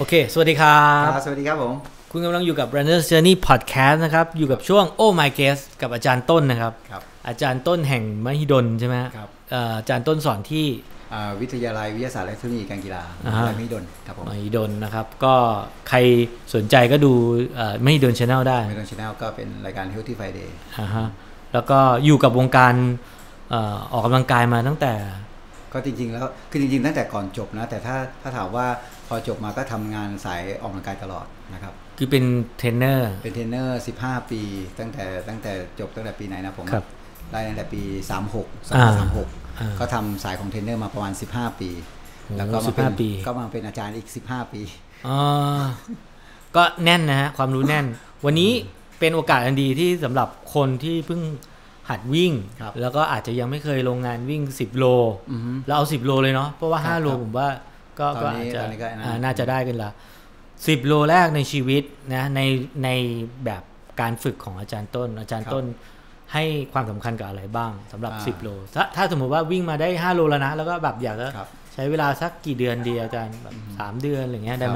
เคสวัสดีครับสวัสดีครับผมคุณกำลังอยู่กับ Runner's Journey Podcast นะครับอยู่กับช่วง Oh My Guest กับอาจารย์ต้นนะครับอาจารย์ต้นแห่งมหิดลใช่ไหมครับอาจารย์ต้นสอนที่วิทยาลัยวิทยาศาสตร์และเทคโนโลยีการกีฬามหิดลครับผมมหิดลนะครับก็ใครสนใจก็ดูมหิดล Channel ได้มหิดล Channel ก็เป็นรายการ Healthy Friday แล้วก็อยู่กับวงการออกกำลังกายมาตั้งแต่ก็จริงๆแล้วคือจริงๆตั้งแต่ก่อนจบนะแต่ถ้าถามว่าพอจบมาก็ทำงานสายออกกำลังกายตลอดนะครับคือเป็นเทรนเนอร์ 15 ปีตั้งแต่จบตั้งแต่ปีไหนนะผมได้ตั้งแต่ปี36ก็ทำสายของเทรนเนอร์มาประมาณ15 ปีแล้วก็มาเป็นอาจารย์อีก15 ปีก็แน่นนะฮะความรู้แน่นวันนี้เป็นโอกาสอันดีที่สำหรับคนที่เพิ่งหัดวิ่งแล้วก็อาจจะยังไม่เคยลงงานวิ่ง10 โลแล้วเอา10 โลเลยเนาะเพราะว่า5 โลผมว่าก็อาจจะน่าจะได้กันละ10 โลแรกในชีวิตนะในแบบการฝึกของอาจารย์ต้นให้ความสำคัญกับอะไรบ้างสำหรับ10 โลถ้าสมมติว่าวิ่งมาได้5 โลแล้วนะแล้วก็แบบอยากจะใช้เวลาสักกี่เดือนดีอาจารย์แบบ3 เดือนอะไรเงี้ยได้ไหม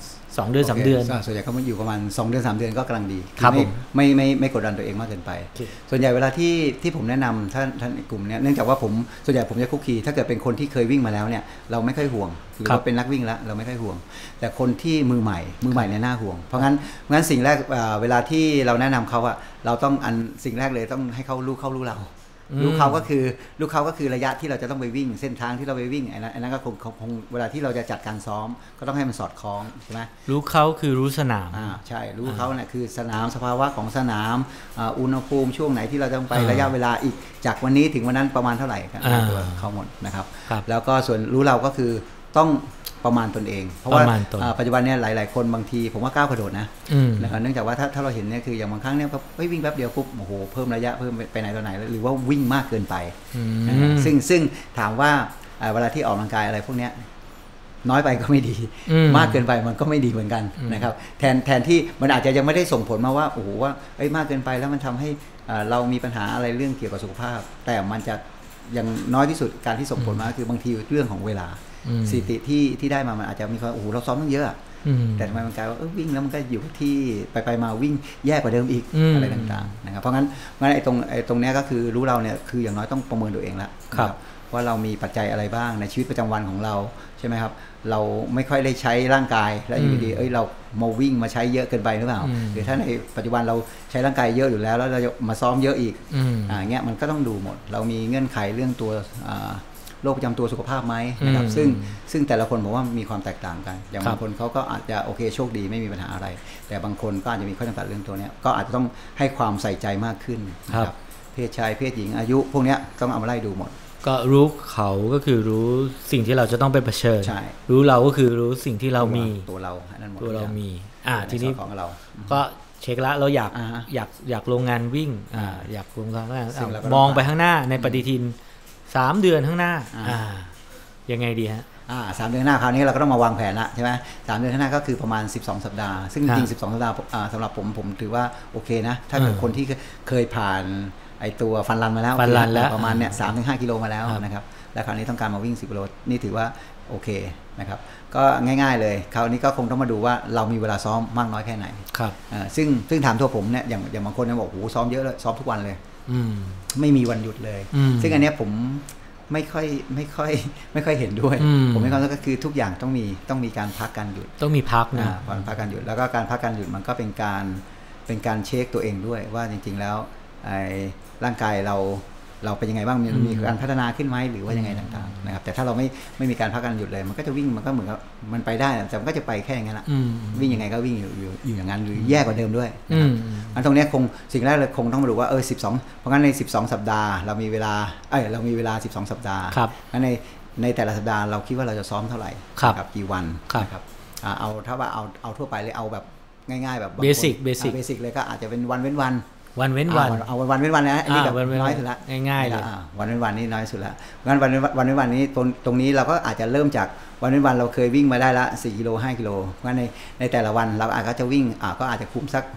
2 เดือน3 เดือนส่วนใหญ่เขามาอยู่ประมาณ2 เดือน3 เดือนก็กำลังดีไม่กดดันตัวเองมากเกินไปส่วนใหญ่เวลาที่ผมแนะนำท่านกลุ่มนี้เนื่องจากว่าส่วนใหญ่ผมจะคุกคีถ้าเกิดเป็นคนที่เคยวิ่งมาแล้วเนี่ยเราไม่ค่อยห่วงหรือว่าเป็นนักวิ่งแล้วเราไม่ค่อยห่วงแต่คนที่มือใหม่เนี่ยน่าห่วงเพราะงั้นสิ่งแรกเวลาที่เราแนะนำเขาอะเราต้องสิ่งแรกเลยต้องให้เขารู้เรารู้เขาก็คือระยะที่เราจะต้องไปวิ่งเส้นทางที่เราไปวิ่งอันนั้นก็คงเวลาที่เราจะจัดการซ้อมก็ต้องให้มันสอดคล้องใช่ไหมรู้เขาคือรู้สนามใช่รู้เขาเนี่ยคือสนามสภาวะของสนามอุณหภูมิช่วงไหนที่เราต้องไประยะเวลาอีกจากวันนี้ถึงวันนั้นประมาณเท่าไหร่ตัวเขาหมดนะครับแล้วก็ส่วนรู้เราก็คือต้องประมาณตนเองเพราะว่าปัจจุบันเนี่ยหลายๆคนบางทีผมว่าก้าวกระโดดนะเนื่องจากว่าถ้าเราเห็นเนี่ยคืออย่างบางครั้งเนี่ยก็วิ่งแป๊บเดียวปุ๊บโอ้โหเพิ่มระยะเพิ่มไปไหนต่อไหนหรือว่าวิ่งมากเกินไปซึ่งถามว่าเวลาที่ออกกำลังกายอะไรพวกเนี้ยน้อยไปก็ไม่ดีมากเกินไปมันก็ไม่ดีเหมือนกันนะครับแทนที่มันอาจจะยังไม่ได้ส่งผลมาว่าโอ้โหว่ามากเกินไปแล้วมันทำให้เรามีปัญหาอะไรเรื่องเกี่ยวกับสุขภาพแต่มันจะอย่างน้อยที่สุดการที่ส่งผลมาคือบางทีเรื่องของเวลาสถิติที่ได้มามันอาจจะมีความโอ้โหเราซ้อมตั้งเยอะแต่ทำไมมันกลายว่าวิ่งแล้วมันก็อยู่ที่ไปมาวิ่งแย่กว่าเดิมอีกอะไรต่างๆนะครับเพราะงั้นไอ้ตรงนี้ก็คือรู้เราเนี่ยคืออย่างน้อยต้องประเมินตัวเองแล้วว่าเรามีปัจจัยอะไรบ้างในชีวิตประจำวันของเราใช่ไหมครับเราไม่ค่อยได้ใช้ร่างกายแล้วอยู่ดีเรามาวิ่งมาใช้เยอะเกินไปหรือเปล่าหรือถ้าในปัจจุบันเราใช้ร่างกายเยอะอยู่แล้วเราจะมาซ้อมเยอะอีกเงี้ยมันก็ต้องดูหมดเรามีเงื่อนไขเรื่องตัวโรคประจำตัวสุขภาพไหมนะครับซึ่งแต่ละคนผมว่ามีความแตกต่างกันอย่างบางคนเขาก็อาจจะโอเคโชคดีไม่มีปัญหาอะไรแต่บางคนก็อาจจะมีข้อจำกัดเรื่องตัวนี้ก็อาจจะต้องให้ความใส่ใจมากขึ้นนะครับเพศชายเพศหญิงอายุพวกนี้ต้องเอามาไล่ดูหมดก็รู้เขาก็คือรู้สิ่งที่เราจะต้องไปเผชิญรู้เราก็คือรู้สิ่งที่เรามีตัวเรามีทีนี้ของเราก็เช็คละเราอยากลงงานวิ่งอยากลงงานมองไปข้างหน้าในปฏิทิน3 เดือนข้างหน้ายังไงดีฮะ 3 เดือนหน้าคราวนี้เราก็ต้องมาวางแผนละใช่ไหม3 เดือนข้างหน้าก็คือประมาณ12 สัปดาห์ซึ่งจริง12 สัปดาห์สำหรับผมถือว่าโอเคนะถ้าเกิดคนที่เคยผ่านไอตัวฟันรันมาแล้วประมาณเนี่ย3-5 กิโลมาแล้วนะครับแล้วคราวนี้ต้องการมาวิ่ง10 กิโลนี่ถือว่าโอเคนะครับก็ง่ายๆเลยคราวนี้ก็คงต้องมาดูว่าเรามีเวลาซ้อมมากน้อยแค่ไหนซึ่งถามตัวผมเนี่ยอย่างบางคนเนี่ยบอกโอ้โหซ้อมเยอะเลยซ้อมทุกวันเลยไม่มีวันหยุดเลยซึ่งอันนี้ผมไม่ค่อยเห็นด้วยผมมีความรู้สึกก็คือทุกอย่างต้องมีการพักการหยุดต้องมีพักนะพักการหยุดแล้วก็การพักการหยุดมันก็เป็นการเช็คตัวเองด้วยว่าจริงๆแล้วร่างกายเราเป็นยังไงบ้างมีการพัฒนาขึ้นไหมหรือว่ายังไงต่างๆนะครับแต่ถ้าเราไม่มีการพักการหยุดเลยมันก็จะวิ่งมันก็เหมือนกับมันไปได้แต่มันก็จะไปแค่อย่างนั้นแหละวิ่งยังไงก็วิ่งอยู่อย่างนั้นหรือแย่กว่าเดิมด้วยอันตรงนี้คงสิ่งแรกเลยคงต้องมาดูว่า12เพราะงั้นใน12 สัปดาห์เรามีเวลา12 สัปดาห์งั้นในแต่ละสัปดาห์เราคิดว่าเราจะซ้อมเท่าไหร่ครับกี่วันนะครับเอาถ้าว่าเอาทั่วไปเลยเอาแบบง่ายๆแบบเบสิกเลยก็อาจจะเป็นวันเว้นวันวันเว้นวันเอาวันเว้นวันนะอันนี้แบบน้อยสุดละง่ายๆเลยวันเว้นวันนี่น้อยสุดละงั้นวันเว้นวันนี้ตรงนี้เราก็อาจจะเริ่มจากวันเว้นวันเราเคยวิ่งมาได้ละ4 กิโล5 กิโลงั้นในแต่ละวันเราอาจจะวิ่งก็อาจจะคุมสัก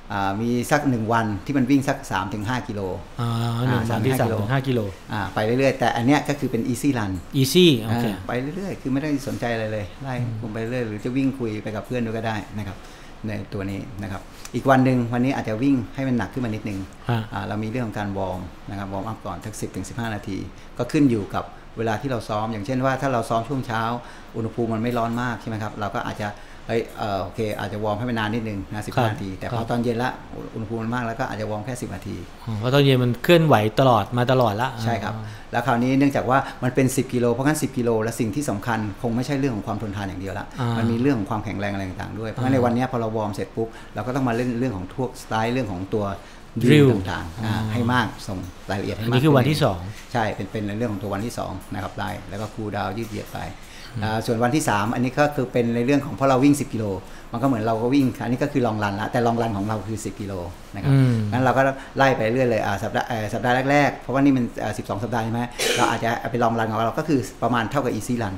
มีสัก1วันที่มันวิ่งสัก 3-5 กิโล 1 วันที่ 3-5 กิโลไปเรื่อยๆแต่อันเนี้ยก็คือเป็น easy run easy โอเคไปเรื่อยๆคือไม่ได้สนใจอะไรเลยไล่ผมไปเรื่อยหรือจะวิ่งคุยไปกับเพื่อนด้วยก็ได้นะครับในตัวนี้นะครับอีกวันหนึ่งวันนี้อาจจะวิ่งให้มันหนักขึ้นมานิดนึงเรามีเรื่องของการวอร์มนะครับวอร์มอัพก่อนสัก 10-15 นาทีก็ขึ้นอยู่กับเวลาที่เราซ้อมอย่างเช่นว่าถ้าเราซ้อมช่วงเช้าอุณหภูมิมันไม่ร้อนมากใช่ไหมครับเราก็อาจจะโอเคอาจจะวอร์มให้มันนานนิดนึงนะ15 นาทีแต่พอตอนเย็นละอุณหภูมิมันมากแล้วก็อาจจะวอร์มแค่10 นาทีเพราะตอนเย็นมันเคลื่อนไหวตลอดละใช่ครับแล้วคราวนี้เนื่องจากว่ามันเป็น10 กิโลเพราะงั้น10 กิโลและสิ่งที่สำคัญคงไม่ใช่เรื่องของความทนทานอย่างเดียวละมันมีเรื่องของความแข็งแรงอะไรต่างๆด้วยเพราะงั้นในวันนี้พอเราวอร์มเสร็จปุ๊บเราก็ต้องมาเล่นเรื่องของสไตล์เรื่องของตัว drill ต่างๆให้มากส่งรายละเอียดให้มากนี่คือวันที่2 ใช่เป็นในเรื่องของตัววันที่2นะครับไล่แล้วก็คูลดาวน์ยืดเหยียดไปส่วนวันที่3อันนี้ก็คือเป็นในเรื่องของเพราะเราวิ่ง10 กิโลมันก็เหมือนเราก็วิ่งอันนี้ก็คือลองรันละแต่ลองรันของเราคือ10 กิโลนะครับงั้นเราก็ไล่ไปเรื่อยเลยสัปดาห์แรกๆเพราะว่านี่มัน12 สัปดาห์ใช่ไหมเราอาจจะไปลองรันของเราก็คือประมาณเท่ากับ easy run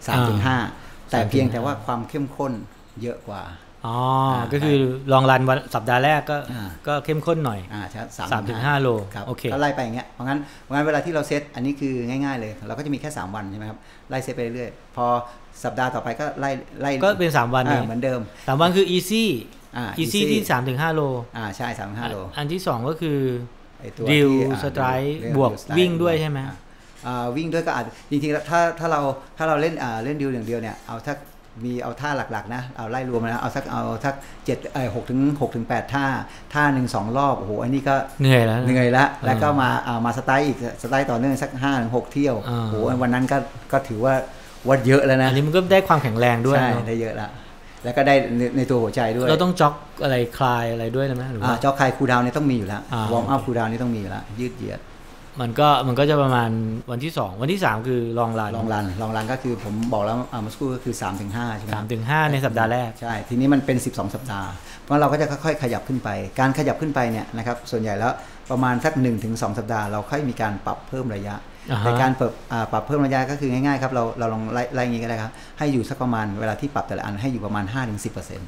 3-5 แต่เพียงแต่ว่าความเข้มข้นเยอะกว่าก็คือลองรันวันสัปดาห์แรกก็เข้มข้นหน่อย3-5 โลโอเคก็ไล่ไปอย่างเงี้ยเพราะงั้นเวลาที่เราเซตอันนี้คือง่ายๆเลยเราก็จะมีแค่3 วันใช่ไหมครับไล่เซตไปเรื่อยพอสัปดาห์ต่อไปก็ไล่ก็เป็น3 วันเหมือนเดิม 3 วันคือ easy ที่ 3-5 โลใช่ 3-5 โลอันที่2ก็คือดิวสไตร์บวกวิ่งด้วยใช่ไหมวิ่งด้วยก็อาจจริงๆถ้าเราเล่นดิวอย่างเดียวเนี่ยเอาท่าหลักๆนะเอาไล่รวมนะเอาสัก6 ถึง 8 ท่า1 2 รอบโอ้โหอันนี้ก็เหนื่อยแล้วก็มาสไตล์อีกสไตล์ต่อเนื่องสัก 5-6 เที่ยวโอ้โหวันนั้นก็ถือว่าเยอะแล้วนะอันนี้มันก็ได้ความแข็งแรงด้วยใช่ได้เยอะแล้วก็ได้ในตัวหัวใจด้วยเราต้องจ็อกอะไรคลายอะไรด้วยไหมหรือว่าจ็อกคลายคูลดาวน์นี่ต้องมีอยู่แล้ววอร์มอัพคูลดาวน์นี่ต้องมีอยู่แล้วยืดเหยียดมันก็จะประมาณวันที่2วันที่3คือลองรันก็คือผมบอกแล้วเมื่อสักครู่ก็คือ 3-5 ใช่ไหม 3-5 ในสัปดาห์แรกใช่ทีนี้มันเป็น12 สัปดาห์เพราะเราก็จะค่อยๆขยับขึ้นไปการขยับขึ้นไปเนี่ยนะครับส่วนใหญ่แล้วประมาณสัก 1-2 สัปดาห์เราค่อยมีการปรับเพิ่มระยะในการปรับเพิ่มระยะก็คือง่ายๆครับเราลองไล่อย่างนี้ก็ได้ครับให้อยู่สักประมาณเวลาที่ปรับแต่ละอันให้อยู่ประมาณ 5-10%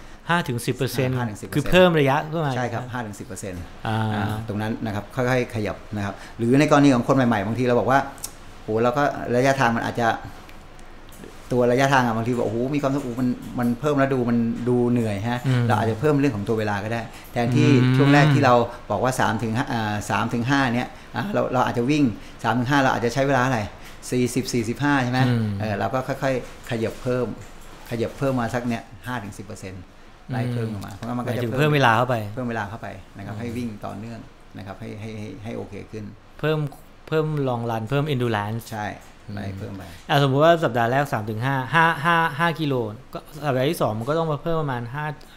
5-10% คือเพิ่มระยะขึ้นมาใช่ครับ 5-10% ตรงนั้นนะครับค่อยๆขยับนะครับหรือในกรณีของคนใหม่ๆบางทีเราบอกว่าโหเราก็ระยะทางมันอาจจะตัวระยะทางบางทีบอกโอ้โหมีความรู้สึกมันเพิ่มแล้วมันดูเหนื่อยฮะเราอาจจะเพิ่มเรื่องของตัวเวลาก็ได้แทนที่ช่วงแรกที่เราบอกว่า3-5เนี่ยเราอาจจะวิ่ง 3-5 เราอาจจะใช้เวลาอะไร40-45ใช่ไหมเราก็ค่อยๆขยับเพิ่มมาสักเนี้ย 5-10%ไล่เพิ่มลงมาเพราะมันก็จะเพิ่มเวลาเข้าไปนะครับให้วิ่งต่อเนื่องนะครับให้โอเคขึ้นเพิ่มลองรันเพิ่ม endurance ใช่ไล่เพิ่มไปสมมุติว่าสัปดาห์แรก 3-5 กิโลก็สัปดาห์ที่2มันก็ต้องมาเพิ่มประมาณ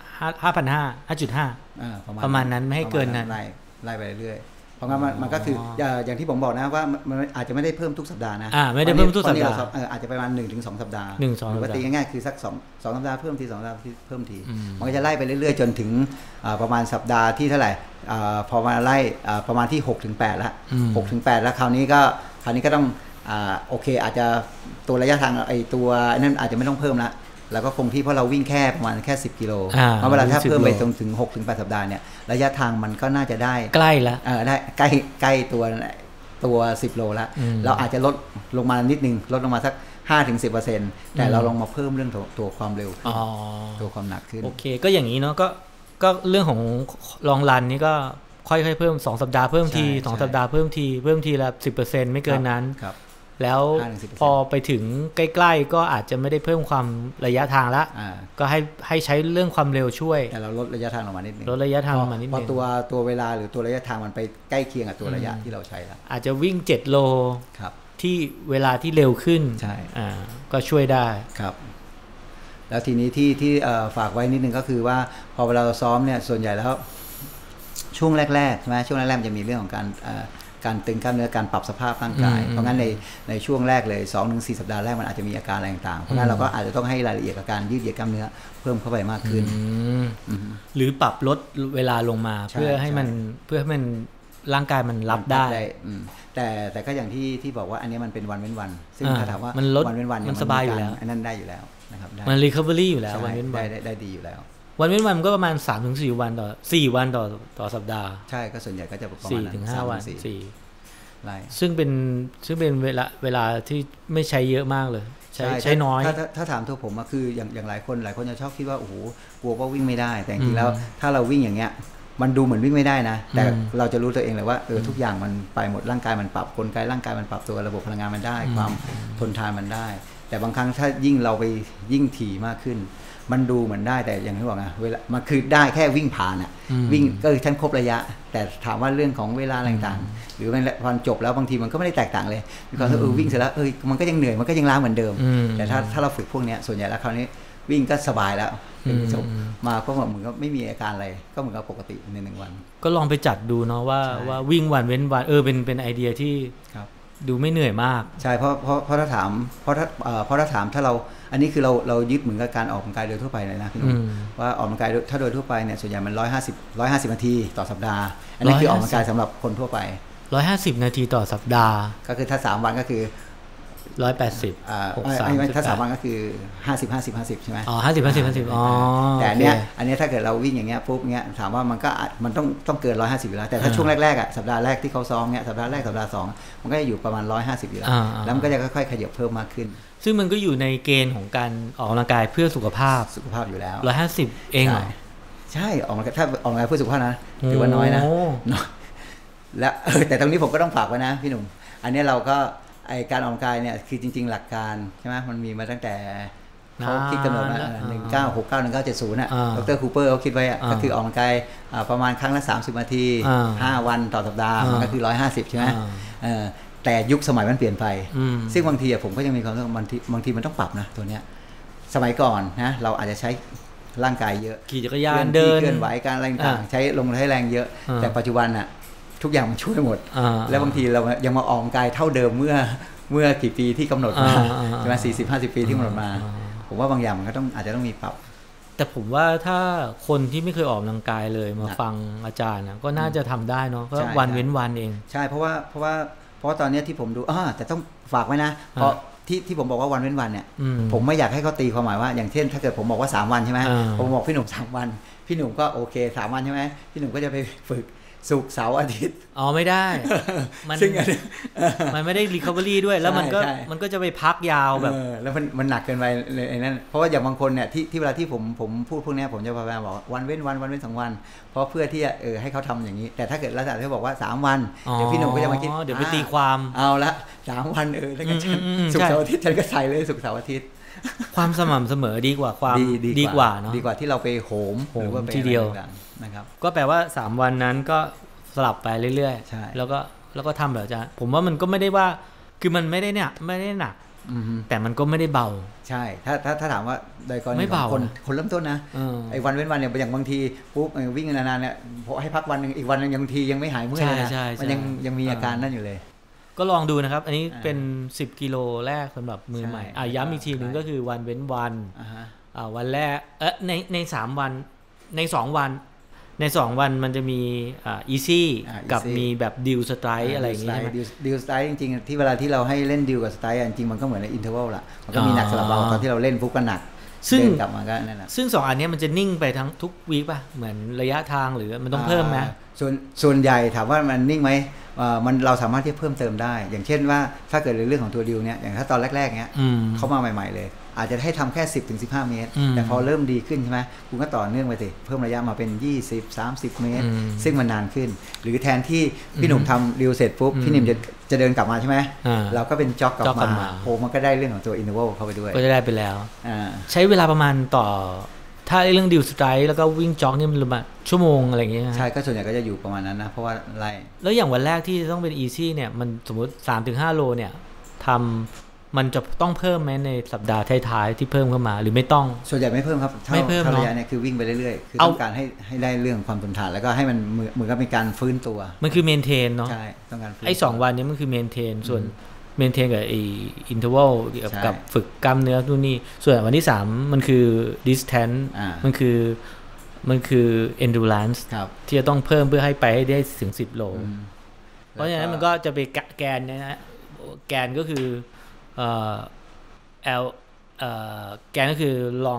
5.5 ประมาณนั้นไม่ให้เกินนั้นไล่ไปเรื่อยเพราะงั้นมันก็คืออย่างที่ผมบอกนะว่ามันอาจจะไม่ได้เพิ่มทุกสัปดาห์นะไม่ได้เพิ่มทุกสัปดาห์อาจจะประมาณ 1-2 สัปดาห์ปกติง่ายๆคือสัก2 สัปดาห์เพิ่มที2 สัปดาห์เพิ่มทีมันก็จะไล่ไปเรื่อยๆจนถึงประมาณสัปดาห์ที่เท่าไหร่พอมาไล่ประมาณที่ 6-8 แล้ว 6-8 แล้วคราวนี้ก็ต้องโอเคอาจจะตัวระยะทางไอตัวนั่นอาจจะไม่ต้องเพิ่มละแล้วก็คงที่เพราะเราวิ่งแค่ประมาณแค่10 กิโลเวลาถ้าเพิ่มไปถึง 6-8 สัปดาห์เนี่ยระยะทางมันก็น่าจะได้ใกล้แล้วได้ใกล้ตัว10 โลแล้วเราอาจจะลดลงมานิดนึงลดลงมาสัก 5-10% แต่เราลองมาเพิ่มเรื่องตัวความเร็วตัวความหนักขึ้นโอเคก็อย่างนี้เนาะก็เรื่องของลองรันนี่ก็ค่อยๆเพิ่ม2 สัปดาห์เพิ่มที2 สัปดาห์เพิ่มทีละ 10% ไม่เกินนั้นแล้วพอไปถึงใกล้ๆก็อาจจะไม่ได้เพิ่มความระยะทางละก็ให้ใช้เรื่องความเร็วช่วยแต่เราลดระยะทางลงมานิดนึงเพราะตัวเวลาหรือตัวระยะทางมันไปใกล้เคียงกับตัวระยะที่เราใช้แล้วอาจจะวิ่ง7 โลที่เวลาที่เร็วขึ้นก็ช่วยได้ครับแล้วทีนี้ที่ฝากไว้นิดนึงก็คือว่าพอเวลาเราซ้อมเนี่ยส่วนใหญ่แล้วช่วงแรกๆใช่ไหมช่วงแรกๆจะมีเรื่องของการตึงกล้ามเนื้อการปรับสภาพร่างกายเพราะงั้นในช่วงแรกเลย 2-4 สัปดาห์แรกมันอาจจะมีอาการอะไรต่างๆเพราะงั้นเราก็อาจจะต้องให้รายละเอียดกับการยืดเหยียดกล้ามเนื้อเพิ่มเข้าไปมากขึ้นหรือปรับลดเวลาลงมาเพื่อให้มันร่างกายมันรับได้แต่ก็อย่างที่บอกว่าอันนี้มันเป็นวันเว้นวันซึ่งถ้าถามว่าวันเว้นวันมันสบายอยู่แล้วอันนั้นได้อยู่แล้วนะครับมัน recovery อยู่แล้ววันเว้นวันได้ดีอยู่แล้ววันเว้นวันก็ประมาณ 3-4 วันต่อ4วันต่อสัปดาห์ใช่ก็ส่วนใหญ่ก็จะประมาณนั้น 4-5 วันซึ่งเป็นเวลาที่ไม่ใช้เยอะมากเลยใช้น้อยถ้าถามตัวผมก็คืออย่างหลายคนจะชอบคิดว่าโอ้โหกลัวว่าวิ่งไม่ได้แต่จริงๆแล้วถ้าเราวิ่งอย่างเงี้ยมันดูเหมือนวิ่งไม่ได้นะแต่เราจะรู้ตัวเองเลยว่าทุกอย่างมันไปหมดร่างกายมันปรับกลไกร่างกายมันปรับตัวระบบพลังงานมันได้ความทนทานมันได้แต่บางครั้งถ้ายิ่งเราไปยิ่งถี่มากขึ้นมันดูเหมือนได้แต่อย่างที่บอกนะเวลามันคือได้แค่วิ่งผ่านวิ่งก็คือฉันครบระยะแต่ถามว่าเรื่องของเวลาต่างๆหรือพอจบแล้วบางทีมันก็ไม่ได้แตกต่างเลยมีความรู้สึกวิ่งเสร็จแล้วมันก็ยังเหนื่อยมันก็ยังล้าเหมือนเดิมแต่ถ้าเราฝึกพวกนี้ส่วนใหญ่แล้วคราวนี้วิ่งก็สบายแล้วจบมาก็เหมือนก็ไม่มีอาการอะไรก็เหมือนกับปกติใน1 วันก็ลองไปจัดดูเนาะว่าวิ่งวันเว้นวันเป็นไอเดียที่ดูไม่เหนื่อยมากใช่เพราะถ้าถามถ้าเราอันนี้คือเรายึดเหมือนกับการออกกำลังกายโดยทั่วไปเลยนะพี่นุ่มว่าออกกำลังกายถ้าโดยทั่วไปเนี่ยส่วนใหญ่มัน150นาทีต่อสัปดาห์อันนี้คือออกกำลังกายสำหรับคนทั่วไป 150นาทีต่อสัปดาห์ก็คือถ้า3 วันก็คือ 180 ถ้า3 วันก็คือ50ใช่ไหม 50อ๋อแต่อันเนี้ยถ้าเกิดเราวิ่งอย่างเงี้ยปุ๊บเงี้ยถามว่ามันต้องเกิน150อยู่แล้วแต่ถ้าช่วงแรกๆสัปดาห์แรกที่เขาซ้อมเงี้ยสัปดาห์แรกสัปดาห์2มันก็จะอยู่ประมาณ150อยู่แล้วมันก็จะค่อยๆขยับเพิ่มมากขึ้นซึ่งมันก็อยู่ในเกณฑ์ของการออกกำลังกายเพื่อสุขภาพอยู่แล้ว 150เองเหรอใช่ออกกำลังกายถ้าออกกำลังกายเพื่อสุขภาพนะถือว่าน้อยนะและแต่ตรงนี้ผมก็ต้องฝากไว้นะพี่หนุ่มอันนี้เราก็การออกกำลังกายเนี่ยคือจริงๆหลักการใช่ไหมมันมีมาตั้งแต่เขาคิดกำหนดมา1969-1970ดรคูเปอร์เขาคิดไว้ก็คือออกกำลังกายประมาณครั้งละ30นาที5 วันต่อสัปดาห์มันก็คือ150ใช่ไหมแต่ยุคสมัยมันเปลี่ยนไปซึ่งบางทีผมก็ยังมีความรู้สึกบางทีมันต้องปรับนะตัวเนี้ยสมัยก่อนนะเราอาจจะใช้ร่างกายเยอะขี่จักรยานเดินเคลื่อนไหวการอะไรต่างๆใช้ลงแรงเยอะแต่ปัจจุบันทุกอย่างมันช่วยหมดแล้วบางทีเรายังมาออกกำลังกายเท่าเดิมเมื่อกี่ปีที่กำหนดมาใช่ไหม40-50 ปีที่กำหนดมาผมว่าบางอย่างมันก็อาจจะต้องมีปรับแต่ผมว่าถ้าคนที่ไม่เคยออกกำลังกายเลยมาฟังอาจารย์ก็น่าจะทำได้เนาะก็วันเว้นวันเองใช่เพราะว่าตอนนี้ที่ผมดูแต่ต้องฝากไว้นะเพราะที่ผมบอกว่าวันเว้นวันเนี่ยผมไม่อยากให้เขาตีความหมายว่าอย่างเช่นถ้าเกิดผมบอกว่า3 วันใช่ไหมผมบอกพี่หนุ่ม3 วันพี่หนุ่มก็โอเค3 วันใช่ไหมพี่หนุ่มก็จะไปฝึกศุกร์เสาร์อาทิตย์ไม่ได้มันไม่ได้ recovery ด้วยแล้วมันก็จะไปพักยาวแบบแล้วมันหนักเกินไปเลยไอ้นั่นเพราะว่าอย่างบางคนเนี่ยที่เวลาที่ผมพูดพวกนี้ผมจะพยายามบอกวันเว้น2 วันเพราะเพื่อที่ให้เขาทำอย่างนี้แต่ถ้าเกิดลักษณะที่บอกว่า3 วันเดี๋ยวพี่หนุ่มก็จะมาคิดเดี๋ยวไปตีความเอาละ3 วันแล้วก็ศุกร์เสาร์อาทิตย์ฉันก็ใส่เลยศุกร์เสาร์อาทิตย์ความสม่ำเสมอดีกว่าความดีกว่าเนาะดีกว่าที่เราไปโหมหรือว่าทีเดียวนะครับก็แปลว่า3 วันนั้นก็สลับไปเรื่อยๆแล้วก็ทำแบบอาจารย์ผมว่ามันก็ไม่ได้ว่าคือมันไม่ได้เนี่ยไม่ได้หนักแต่มันก็ไม่ได้เบาใช่ถ้าถามว่าโดยกรณีของคนเริ่มต้นนะไอ้วันเว้นวันเนี่ยอย่างบางทีปุ๊บวิ่งนานๆเนี่ยพอให้พักวันนึงอีกวันนึงบางทียังไม่หายเมื่อยนะมันยังมีอาการนั่นอยู่เลยก็ลองดูนะครับอันนี้เป็น10 กิโลแรกสำหรับมือใหม่ย้ำอีกทีนึงก็คือวันเว้นวันวันแรกใน3 วันใน2 วันใน2 วันมันจะมีeasy กับมีแบบดิวสไตร์อะไรอย่างงี้ใช่ไหมดิวสไตร์จริงๆที่เวลาที่เราให้เล่นดิวกับสไตร์จริงๆมันก็เหมือนในอินเทอร์วัลละมันก็มีหนักสลับเบาตอนที่เราเล่นปุ๊บก็หนักเดินกลับมาก็นั่นแหละซึ่ง2 อันนี้มันจะนิ่งไปทั้งทุกวีคป่ะเหมือนระยะทางหรือมันต้องเพิ่มไหมส่วนใหญ่ถามว่ามันนิ่งไหมมันเราสามารถที่เพิ่มเติมได้อย่างเช่นว่าถ้าเกิดในเรื่องของตัวดิวเนี่ยอย่างถ้าตอนแรกๆเนี้ยเขามาใหม่ๆเลยอาจจะให้ทำแค่10-15 เมตรแต่พอเริ่มดีขึ้นใช่ไหมคุณก็ต่อเนื่องไปสิเพิ่มระยะมาเป็น20-30 เมตรซึ่งมันนานขึ้นหรือแทนที่พี่หนุ่มทำดิวเสร็จปุ๊บพี่หนุ่มจะเดินกลับมาใช่ไหมเราก็เป็นจ็อกกลับมาโอ้มันก็ได้เรื่องของตัวอินเทอร์วัลเข้าไปด้วยก็จะได้ไปแล้วใช้เวลาประมาณต่อถ้าเรื่องดิวสไตร์แล้วก็วิ่งจ็อกนี่มันประมาณชั่วโมงอะไรอย่างเงี้ยใช่ก็ส่วนใหญ่ก็จะอยู่ประมาณนั้นนะเพราะว่าไล่แล้วอย่างวันแรกที่ต้องเป็นอีซี่เนี่ยมันสมมติ 3-5 โลเนี่ยทำมันจะต้องเพิ่มไหมในสัปดาห์ท้ายๆที่เพิ่มเข้ามาหรือไม่ต้องส่วนใหญ่ไม่เพิ่มครับไม่เพิ่มระยะเนี่ยคือวิ่งไปเรื่อยๆคือต้องการให้ได้เรื่องความทนทานแล้วก็ให้มันเหมือนกับเป็นการฟื้นตัวมันคือเมนเทนเนาะใช่ต้องการไอ้2 วันนี้มันคือเมนเทนส่วนเมนเทนกับไอ้อินเทอร์วัลกับฝึกกล้ามเนื้อนู่นนี่ส่วนวันที่3มันคือดิสแทนซ์มันคือ endurance ที่จะต้องเพิ่มเพื่อให้ไปให้ได้ถึง10 โลเพราะฉะนั้นมันก็จะไปแกนนะแกนก็คือแกนก็คือ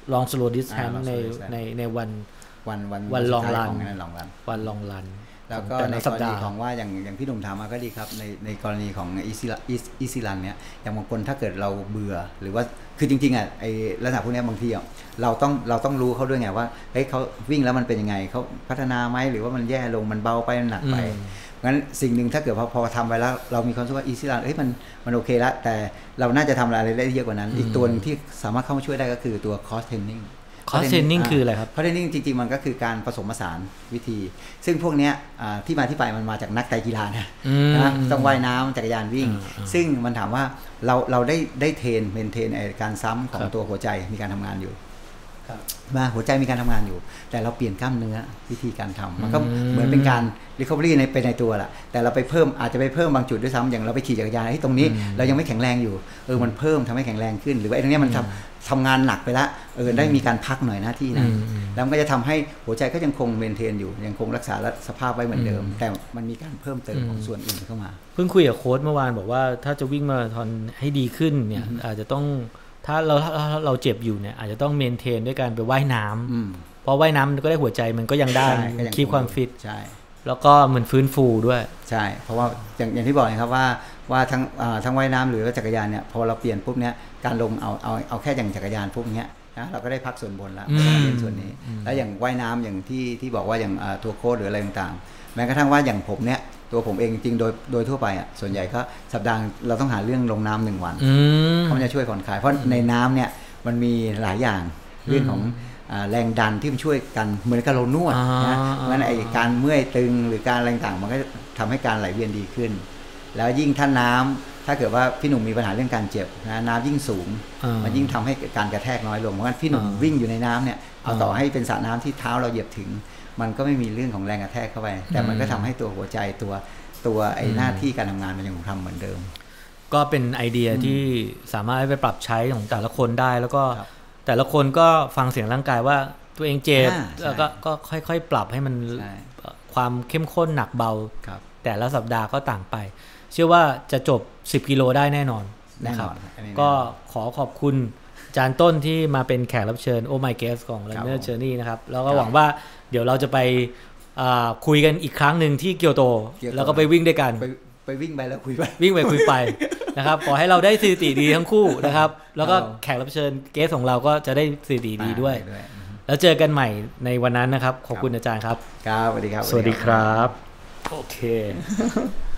ลองสโลว์ดิสแทนในวันลองรันวันลองรันแล้วก็ในกรณีของว่าอย่างพี่หนุ่มถามมาก็ดีครับในกรณีของอีซี่รันเนี่ยอย่างบางคนถ้าเกิดเราเบื่อหรือว่าคือจริงๆอ่ะไอ้ลักษณะพวกนี้บางทีเราต้องรู้เขาด้วยไงว่าเฮ้ยเขาวิ่งแล้วมันเป็นยังไงเขาพัฒนาไหมหรือว่ามันแย่ลงมันเบาไปมันหนักไปงั้นสิ่งหนึ่งถ้าเกิดพอทำไปแล้วเรามีความรู้สึกว่าอีซี่รันมันโอเคแล้วแต่เราน่าจะทำอะไรได้เยอะกว่านั้นอีกตัวนึงที่สามารถเข้ามาช่วยได้ก็คือตัวคอร์สเทรนนิ่งคอร์สเทรนนิ่งคืออะไรครับคอร์สเทรนนิ่งจริงๆมันก็คือการผสมผสานวิธีซึ่งพวกนี้ที่มาที่ไปมันมาจากนักไตรกีฬานะต้องว่ายน้ำจักรยานวิ่งซึ่งมันถามว่าเราได้เมนเทนการซ้ำของตัวหัวใจมีการทำงานอยู่มาหัวใจมีการทำงานอยู่แต่เราเปลี่ยนกล้ามเนื้อวิธีการทำมันก็เหมือนเป็นการ recovery ในตัวแหละแต่เราไปเพิ่มอาจจะไปเพิ่มบางจุดด้วยซ้ำอย่างเราไปขี่จักรยานตรงนี้เรายังไม่แข็งแรงอยู่มันเพิ่มทำให้แข็งแรงขึ้นหรือว่าตรงนี้มันทำงานหนักไปแล้วได้มีการพักหน่อยหน้าที่นะแล้วมันก็จะทำให้หัวใจก็ยังคงเมนเทนอยู่ยังคงรักษาสภาพไว้เหมือนเดิมแต่มันมีการเพิ่มเติมของส่วนอื่นเข้ามาเพิ่งคุยกับโค้ชเมื่อวานบอกว่าถ้าจะวิ่งมาราธอนให้ดีขึ้นเนี่ยอาจจะต้องถ้าเราเจ็บอยู่เนี่ยอาจจะต้องเมนเทนด้วยการไปว่ายน้ำเพราะว่ายน้ำก็ได้หัวใจมันก็ยังได้คีปความฟิตใช่แล้วก็เหมือนฟื้นฟูด้วยใช่เพราะว่าอย่างที่บอกนะครับว่าทั้งว่ายน้ำหรือว่าจักรยานเนี่ยพอเราเปลี่ยนปุ๊บเนี้ยการลงเอาแค่อย่างจักรยานปุ๊บเนี้ยนะเราก็ได้พักส่วนบนแล้วเล่นส่วนนี้แล้วอย่างว่ายน้ำอย่างที่บอกว่าอย่างตัวโค้ชหรืออะไรต่างๆแม้กระทั่งว่าอย่างผมเนี้ยตัวผมเองจริงโดยทั่วไปอ่ะส่วนใหญ่ก็สัปดาห์เราต้องหาเรื่องลงน้ำ1 วันเพราะมันจะช่วยผ่อนคลายเพราะในน้ำเนี่ยมันมีหลายอย่างเรื่องของแรงดันที่มันช่วยกันเหมือนกับเรานวดนะงั้นไอการเมื่อยตึงหรือการอะไรต่างมันก็ทำให้การไหลเวียนดีขึ้นแล้วยิ่งถ้าน้ำถ้าเกิดว่าพี่หนุ่มมีปัญหาเรื่องการเจ็บนะน้ำยิ่งสูงมันยิ่งทำให้การกระแทกน้อยลงเพราะงั้นพี่หนุ่มวิ่งอยู่ในน้ำเนี่ยเอาต่อให้เป็นสระน้ำที่เท้าเราเหยียบถึงมันก็ไม่มีเรื่องของแรงกระแทกเข้าไปแต่มันก็ทำให้ตัวหัวใจตัวไอ้หน้าที่การทำงานมันยังคงทำเหมือนเดิมก็เป็นไอเดียที่สามารถไปปรับใช้ของแต่ละคนได้แล้วก็แต่ละคนก็ฟังเสียงร่างกายว่าตัวเองเจ็บแล้วก็ค่อยๆปรับให้มันความเข้มข้นหนักเบาแต่ละสัปดาห์ก็ต่างไปเชื่อว่าจะจบ10 กิโลได้แน่นอนนะครับก็ขอบคุณอาจารย์ต้นที่มาเป็นแขกรับเชิญ Oh My Guest ของ Runner Journey นะครับแล้วก็หวังว่าเดี๋ยวเราจะไปคุยกันอีกครั้งหนึ่งที่เกียวโตแล้วก็ไปวิ่งด้วยกันไปวิ่งไปแล้วคุยไปวิ่งไปคุยไปนะครับขอให้เราได้สถิติดีทั้งคู่นะครับแล้วก็แขกรับเชิญเกสของเราก็จะได้สถิติดีด้วยแล้วเจอกันใหม่ในวันนั้นนะครับขอบคุณอาจารย์ครับครับสวัสดีครับสวัสดีครับโอเค